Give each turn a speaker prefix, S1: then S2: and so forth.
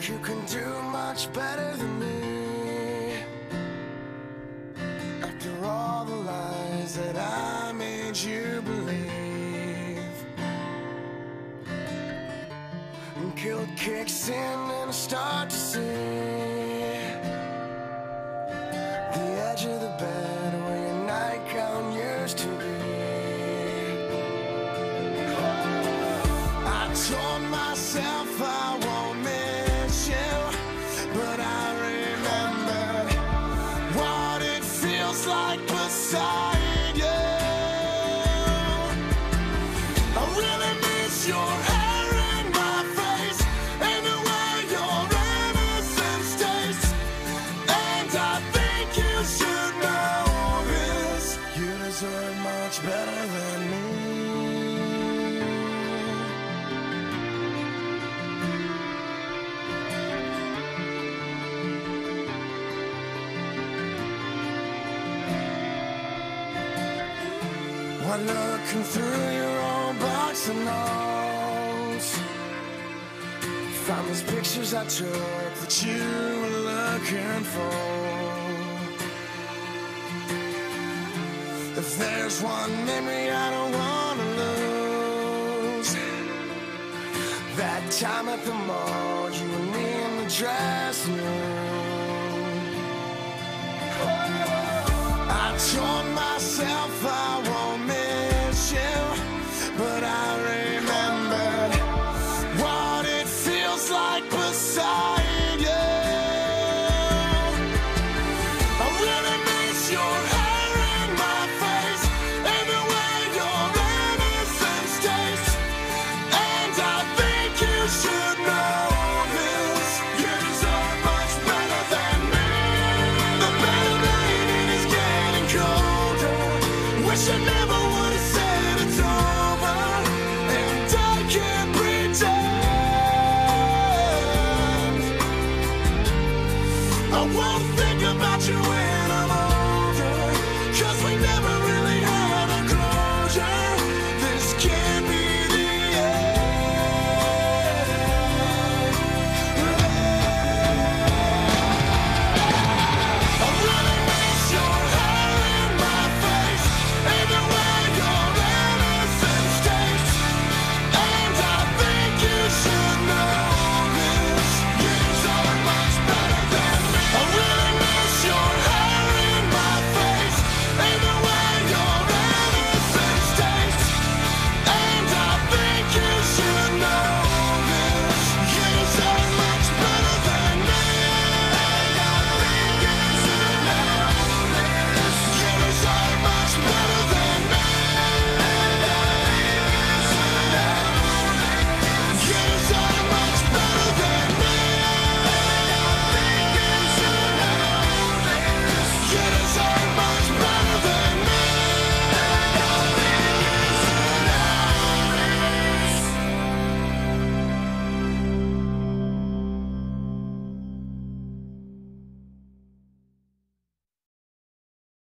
S1: You can do much better than me. After all the lies that I made you believe, and guilt kicks in and I start to see the edge of the bed where your nightgown used to be. I told myself I won't miss you, but I remembered what it feels like beside you. I really miss your hair in my face and the way your innocence tastes. And I think you should know this. You deserve much better than me. While looking through your old box of notes, found these pictures I took that you were looking for. If there's one memory I don't want to lose, that time at the mall, you and me in the dressing room. I told myself I won't miss you, but I remembered what it feels like beside you. I really miss your hair in my face and the way your innocence tastes. And I think you should know this. You deserve much better than me. The better living is getting colder. Wish I never